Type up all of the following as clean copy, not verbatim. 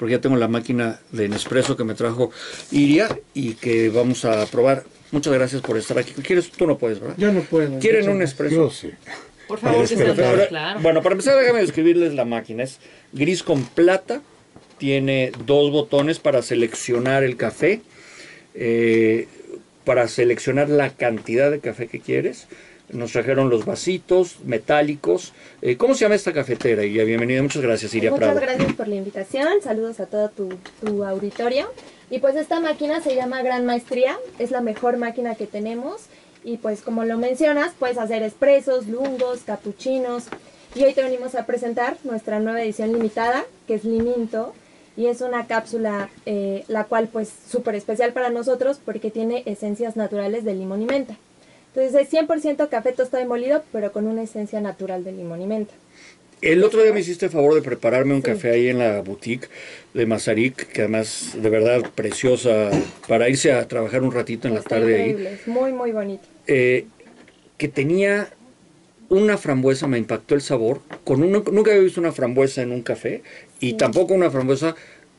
porque ya tengo la máquina de Nespresso que me trajo Iria y que vamos a probar. Muchas gracias por estar aquí. ¿Quieres? Tú no puedes, ¿verdad? Yo no puedo. ¿Quieren un Nespresso? Yo sí. Por favor, que sea Pero, claro. bueno, para empezar, déjame describirles la máquina. Es gris con plata. Tiene 2 botones para seleccionar el café. Para seleccionar la cantidad de café que quieres. Nos trajeron los vasitos metálicos. ¿Cómo se llama esta cafetera? Y bienvenida, muchas gracias, Iria Prado. Muchas gracias por la invitación, saludos a todo tu auditorio. Y pues esta máquina se llama Gran Maestría, es la mejor máquina que tenemos. Y pues como lo mencionas, puedes hacer expresos, lungos, capuchinos. Y hoy te venimos a presentar nuestra nueva edición limitada, que es Liminto. Y es una cápsula la cual pues súper especial para nosotros porque tiene esencias naturales de limón y menta. Entonces es 100% café tostado y molido, pero con una esencia natural de limón y menta. El otro día me hiciste el favor de prepararme un café ahí en la boutique de Mazarik, que además de verdad preciosa, para irse a trabajar un ratito en la tarde increíble, ahí. Es muy, muy bonito. Que tenía una frambuesa, me impactó el sabor. Nunca había visto una frambuesa en un café y tampoco una frambuesa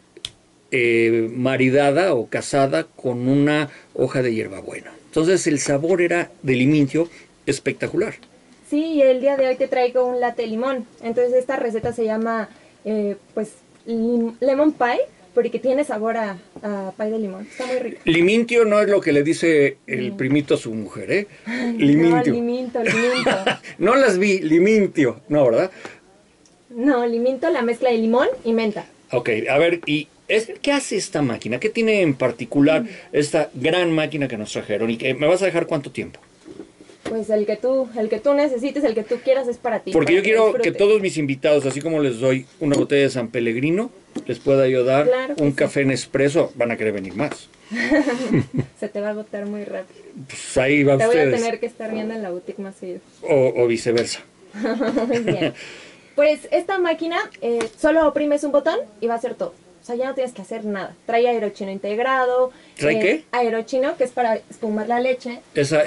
maridada o casada con una hoja de hierbabuena. Entonces el sabor era de limintio espectacular. Sí, y el día de hoy te traigo un latte limón. Entonces esta receta se llama lemon pie, porque tiene sabor a pie de limón. Está muy rico. Limintio no es lo que le dice el primito a su mujer, ¿eh? Limintio. No, liminto. No las vi, limintio. No, ¿verdad? No, liminto, la mezcla de limón y menta. Ok, a ver, ¿qué hace esta máquina? ¿Qué tiene en particular esta gran máquina que nos trajeron? ¿Y que me vas a dejar cuánto tiempo? Pues el que tú necesites, el que tú quieras es para ti. Porque yo quiero disfrutes. que todos mis invitados, así como les doy una botella de San Pellegrino, les pueda yo dar un café Nespresso. Van a querer venir más. Se te va a agotar muy rápido. Pues ahí va te ustedes. Voy a tener que estar viendo en la boutique más seguido. O viceversa. Muy bien. Pues esta máquina solo oprimes un botón y va a hacer todo. O sea, ya no tienes que hacer nada. Trae aerochino integrado. ¿Trae qué? Aerochino, que es para espumar la leche.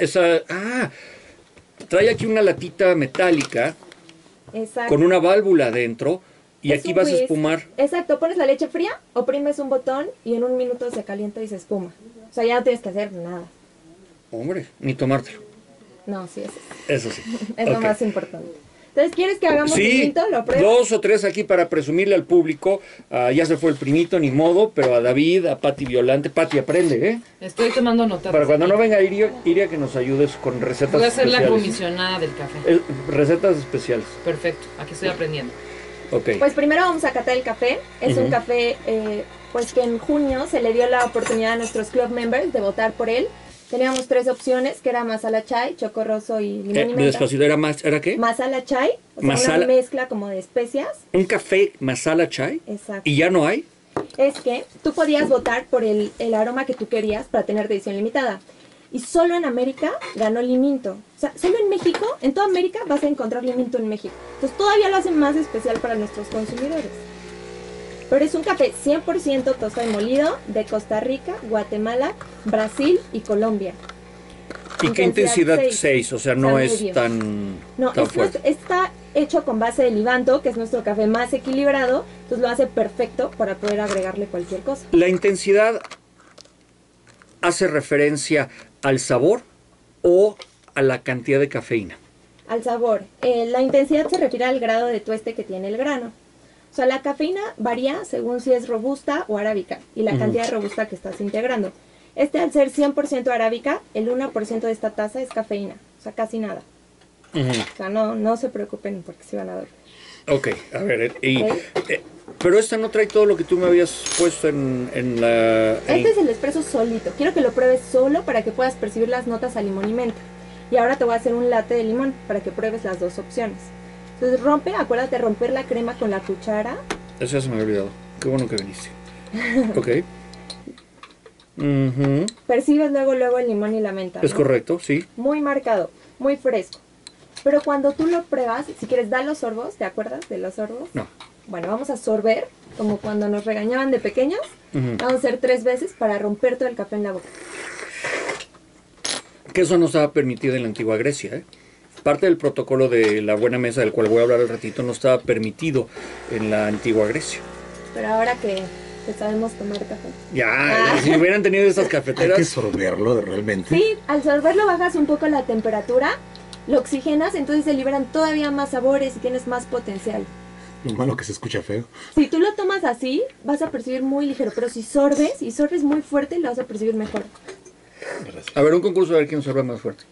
Trae aquí una latita metálica. Exacto. Con una válvula adentro. Y Es aquí un vas a whisk. espumar. Exacto, pones la leche fría, oprimes un botón y en un minuto se calienta y se espuma. O sea, ya no tienes que hacer nada. Hombre, ni tomártelo. No, sí, Eso sí. es lo más importante. Entonces, ¿quieres que hagamos liminto? ¿Lo pruebas? 2 o 3 aquí para presumirle al público. Ya se fue el primito, ni modo, pero a David, a Pati Violante. Pati, aprende, ¿eh? Estoy tomando nota. Para cuando no venga Iria, que nos ayudes con recetas Voy a ser especiales. la comisionada del café. Recetas especiales. Perfecto, aquí estoy aprendiendo. Ok. Pues primero vamos a catar el café. Es un café pues que en junio se le dio la oportunidad a nuestros club members de votar por él. Teníamos 3 opciones, que era masala chai, chocorroso y limón y menta. Despacito, ¿era qué? Masala chai, o sea, una mezcla como de especias. ¿Un café masala chai? Exacto. ¿Y ya no hay? Es que tú podías votar por el aroma que tú querías para tener de edición limitada. Y solo en América ganó Liminto. O sea, solo en México, en toda América vas a encontrar Liminto en México. Entonces todavía lo hace más especial para nuestros consumidores. Pero es un café 100% tostado y molido de Costa Rica, Guatemala, Brasil y Colombia. ¿Y qué intensidad? 6? 6, o sea, no es medio. tan fuerte. Está hecho con base de Libanto, que es nuestro café más equilibrado, entonces lo hace perfecto para poder agregarle cualquier cosa. ¿La intensidad hace referencia al sabor o a la cantidad de cafeína? Al sabor. La intensidad se refiere al grado de tueste que tiene el grano. O sea, la cafeína varía según si es robusta o arábica y la cantidad de robusta que estás integrando. Al ser 100% arábica, el 1% de esta taza es cafeína, o sea, casi nada. O sea, no se preocupen porque se van a dormir. Ok, a ver, pero esta no trae todo lo que tú me habías puesto en la... Este es el espresso solito. Quiero que lo pruebes solo para que puedas percibir las notas a limón y menta. Y ahora te voy a hacer un latte de limón para que pruebes las 2 opciones. Entonces acuérdate romper la crema con la cuchara. Eso ya se me había olvidado. Qué bueno que viniste. Ok. Percibes luego el limón y la menta, Es ¿no? correcto, sí. Muy marcado, muy fresco. Pero cuando tú lo pruebas, si quieres, da los sorbos. ¿Te acuerdas de los sorbos? No. Bueno, vamos a sorber, como cuando nos regañaban de pequeños. Vamos a hacer 3 veces para romper todo el café en la boca. Que eso no estaba permitido en la antigua Grecia, ¿eh? Parte del protocolo de la buena mesa, del cual voy a hablar al ratito, no estaba permitido en la antigua Grecia. Pero ahora que que sabemos tomar café. Ya, si hubieran tenido estas Hay que cafeteras. sorberlo realmente. Sí, al sorberlo bajas un poco la temperatura, lo oxigenas, entonces se liberan todavía más sabores y tienes más potencial. Lo malo que se escucha feo. Si tú lo tomas así, vas a percibir muy ligero, pero si sorbes muy fuerte, lo vas a percibir mejor. A ver, un concurso a ver quién sorbe más fuerte.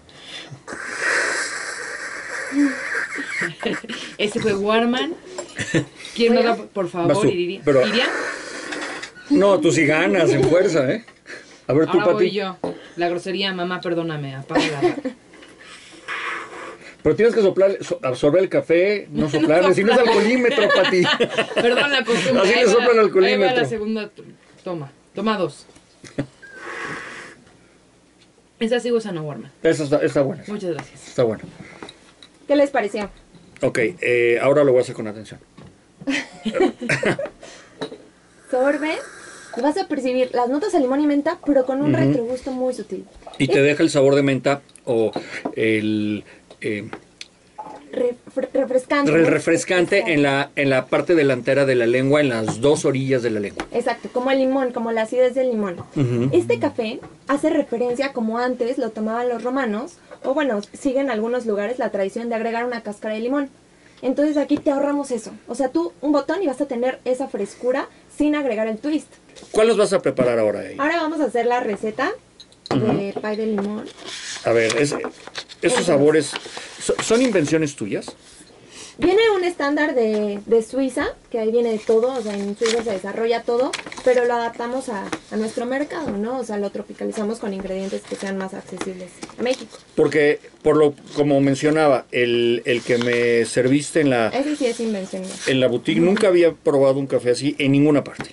Ese fue Warman. ¿Quién me da, por Vas favor, tú, Iria? pero- ¿Iria? No, tú sí ganas en fuerza, ¿eh? A ver, tú, Ahora voy Pati. yo. La grosería, mamá, perdóname, apaga la radio. Pero tienes que soplar, absorber el café, no soplarle, si no es alcoholímetro, Pati. Perdón la costumbre. Así Ahí le va- soplan al Ahí va alcoholímetro. la segunda toma. Toma 2. Esa sí usa no, Warman. Esa está buena. Muchas gracias. Está buena. ¿Qué les pareció? Ok, ahora lo voy a hacer con atención. Sorbes y vas a percibir las notas de limón y menta, pero con un retrogusto muy sutil. Y te deja el sabor de menta o el Refrescante. ¿no? refrescante en la parte delantera de la lengua, en las dos orillas de la lengua. Exacto, como el limón, como la acidez del limón. Ujú. Este café hace referencia como antes lo tomaban los romanos, o bueno, sigue en algunos lugares la tradición de agregar una cáscara de limón. Entonces aquí te ahorramos eso. O sea, tú un botón y vas a tener esa frescura sin agregar el twist. ¿Cuál nos vas a preparar ahora ahí? Ahora vamos a hacer la receta de pie de limón. A ver, esos sabores, ¿son invenciones tuyas? Viene un estándar de Suiza, que ahí viene de todo, o sea, en Suiza se desarrolla todo, pero lo adaptamos a nuestro mercado, ¿no? O sea, lo tropicalizamos con ingredientes que sean más accesibles a México. Porque, como mencionaba, el que me serviste Ese sí es invención mía. en la boutique, nunca había probado un café así en ninguna parte.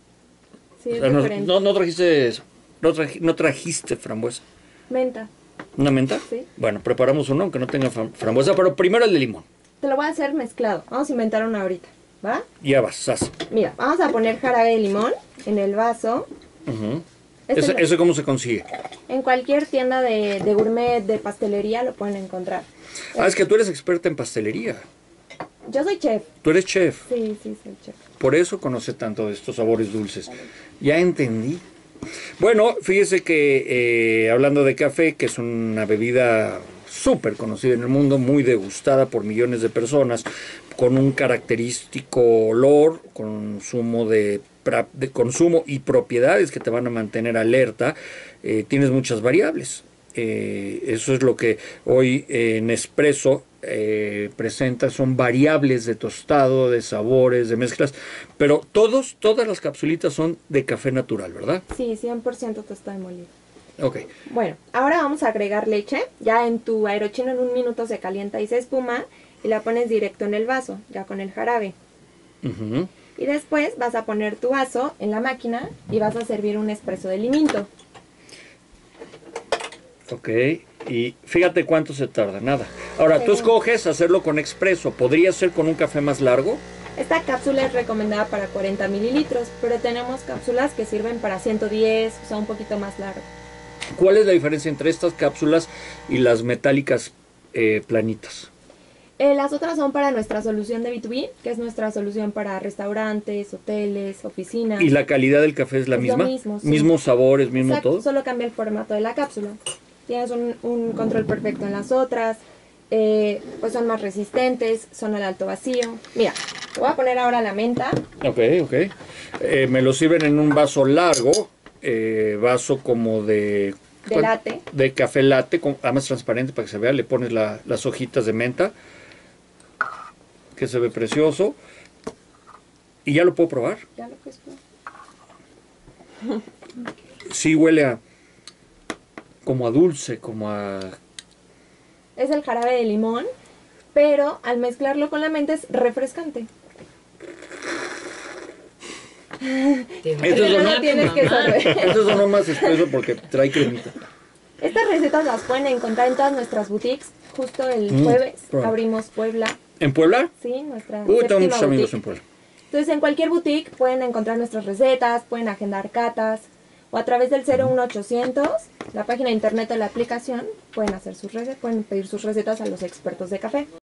Sí, es O sea, diferente. no trajiste eso. No trajiste frambuesa. Menta. ¿Una menta? Sí. Bueno, preparamos uno aunque no tenga frambuesa, pero primero el de limón. Te lo voy a hacer mezclado. Vamos a inventar uno ahorita, ¿va? Ya vas, sas. Mira, vamos a poner jarabe de limón en el vaso. Ujú. Este lo- ¿Eso cómo se consigue? En cualquier tienda de gourmet, de pastelería, lo pueden encontrar. Ah, es que tú eres experta en pastelería. Yo soy chef. Tú eres chef. Sí, soy chef. Por eso conoce tanto de estos sabores dulces. Ya entendí. Bueno, fíjese que hablando de café, que es una bebida súper conocida en el mundo, muy degustada por millones de personas, con un característico olor, consumo de consumo y propiedades que te van a mantener alerta, tienes muchas variables. Eso es lo que hoy Nespresso presenta, son variables de tostado, de sabores, de mezclas, pero todas las capsulitas son de café natural, ¿verdad? Sí, 100% tostado y molido. Ok. Bueno, ahora vamos a agregar leche. Ya en tu aerochino en un minuto se calienta y se espuma y la pones directo en el vaso, ya con el jarabe. Ujú. Y después vas a poner tu vaso en la máquina y vas a servir un espresso de liminto. Ok, y fíjate cuánto se tarda, nada. Ahora, tú escoges hacerlo con expreso, ¿podría ser con un café más largo? Esta cápsula es recomendada para 40 mililitros, pero tenemos cápsulas que sirven para 110, o sea, un poquito más largo. ¿Cuál es la diferencia entre estas cápsulas y las metálicas planitas? Las otras son para nuestra solución de B2B, que es nuestra solución para restaurantes, hoteles, oficinas. ¿Y la calidad del café es la Es lo misma? mismo, sí. ¿Mismos sabores, mismo Exacto, todo? solo cambia el formato de la cápsula. Tienes un control perfecto en las otras, pues son más resistentes, son al alto vacío. Mira, te voy a poner ahora la menta. Ok. Me lo sirven en un vaso largo, vaso como de latte. De café latte, además transparente para que se vea, le pones las hojitas de menta, que se ve precioso. ¿Y ya lo puedo probar? Ya lo puedes probar. Sí huele como a dulce, como a... Es el jarabe de limón, pero al mezclarlo con la menta es refrescante. Esto Ya sonó- no tienes que sorber. Eso sonó más espeso porque trae cremita. Estas recetas las pueden encontrar en todas nuestras boutiques. Justo el Mm, jueves probable. abrimos Puebla. ¿En Puebla? Sí, nuestra Uy, tengo séptima muchos amigos boutique. en Puebla. Entonces, en cualquier boutique pueden encontrar nuestras recetas, pueden agendar catas o a través del 01800, la página de internet o la aplicación, pueden hacer sus recetas, pueden pedir sus recetas a los expertos de café.